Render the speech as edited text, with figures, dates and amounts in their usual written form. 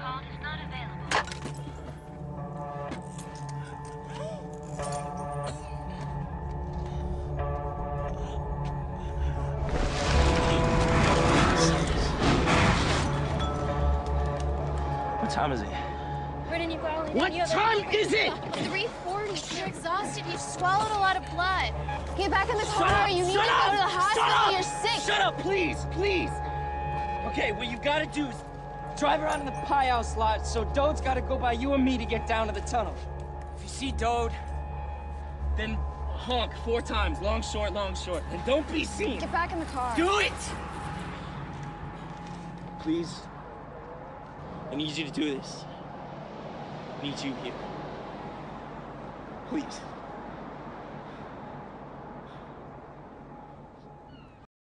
called is not available. What time is it? Brennan, you've got only What time is it? 3:40. You're exhausted. You swallowed a lot of blood. Get back in the Shut car. up! You need to Shut go up! to the hospital. Shut up! You're sick. Shut up, please, please. Okay, what you gotta do is drive around in the pie house lot, so Dode's gotta go by you and me to get down to the tunnel. If you see Dode, then honk 4 times, long, short, and don't be seen. Get back in the car. Do it! Please. I need you to do this. I need you here. Please.